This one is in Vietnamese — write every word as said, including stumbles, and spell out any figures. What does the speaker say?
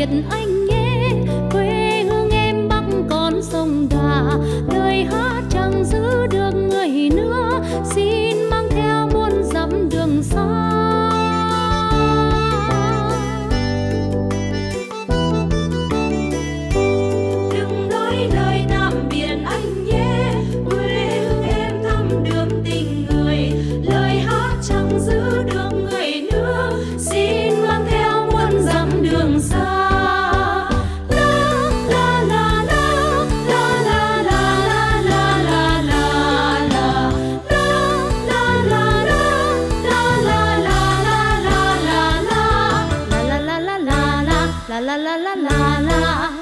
biệt anh nhé. Quê hương em Bắc con sông Đà, lời hát chẳng giữ được người nữa, xin mang theo muôn dặm đường xa. Đừng nói lời tạm biệt anh nhé, quê hương em thăm đường tình người, lời hát chẳng giữ được người nữa, xin mang theo muôn dặm đường xa. La la la la la.